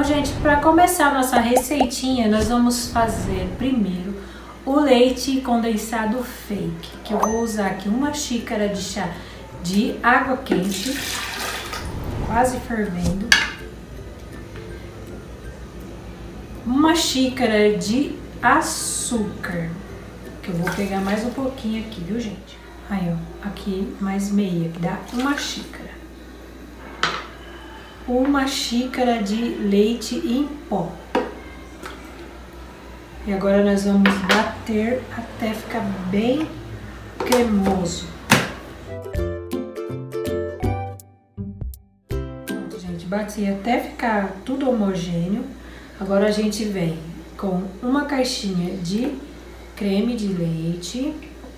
Então, gente, para começar a nossa receitinha, nós vamos fazer primeiro o leite condensado fake, que eu vou usar aqui uma xícara de chá de água quente, quase fervendo, uma xícara de açúcar, que eu vou pegar mais um pouquinho aqui, viu, gente? Aí, ó, aqui mais meia, que dá uma xícara. Uma xícara de leite em pó. E agora nós vamos bater até ficar bem cremoso. Pronto, gente, bati até ficar tudo homogêneo. Agora a gente vem com uma caixinha de creme de leite.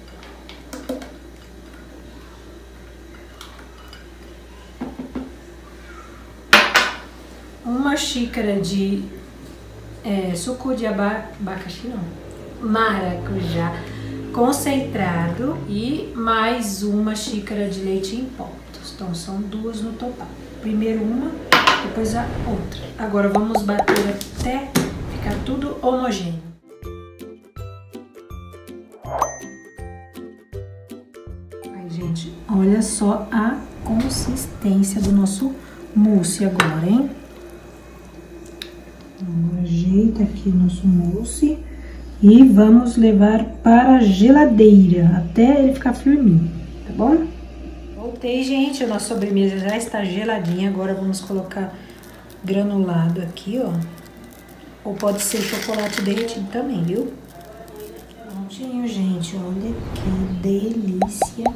Uma xícara de suco de abacaxi, não, maracujá concentrado e mais uma xícara de leite em pó. Então são duas no total. Primeiro uma, depois a outra. Agora vamos bater até ficar tudo homogêneo. Aí, gente, olha só a consistência do nosso mousse agora, hein? Ajeita aqui o nosso mousse e vamos levar para a geladeira até ele ficar firminho, tá bom? Voltei, gente, a nossa sobremesa já está geladinha. Agora vamos colocar granulado aqui, ó. Ou pode ser chocolate derretido também, viu? Prontinho, gente, olha que delícia.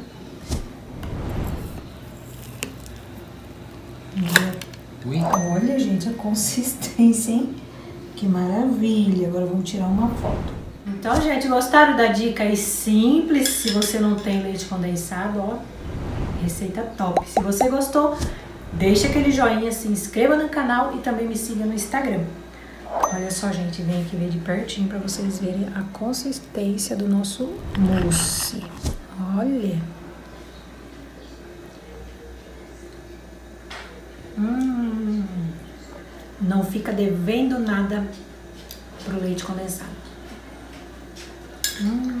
Olha, gente, a consistência, hein? Que maravilha! Agora vamos tirar uma foto. Então, gente, gostaram da dica aí simples? Se você não tem leite condensado, ó, receita top. Se você gostou, deixa aquele joinha, se inscreva no canal e também me siga no Instagram. Olha só, gente, vem aqui ver de pertinho para vocês verem a consistência do nosso mousse. Olha! Não fica devendo nada pro leite condensado.